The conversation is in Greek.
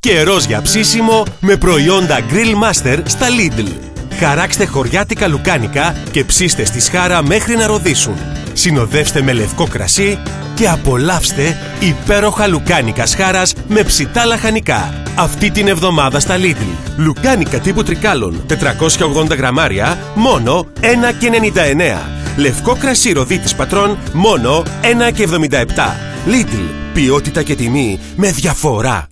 Καιρός για ψήσιμο με προϊόντα Grill Master στα Lidl. Χαράξτε χωριάτικα λουκάνικα και ψήστε στη σχάρα μέχρι να ροδίσουν. Συνοδεύστε με λευκό κρασί και απολαύστε υπέροχα λουκάνικα σχάρας με ψητά λαχανικά. Αυτή την εβδομάδα στα Lidl. Λουκάνικα τύπου τρικάλων 480 γραμμάρια μόνο 1,99. Λευκό κρασί ροδίτης πατρών μόνο 1,77. Lidl. Ποιότητα και τιμή με διαφορά.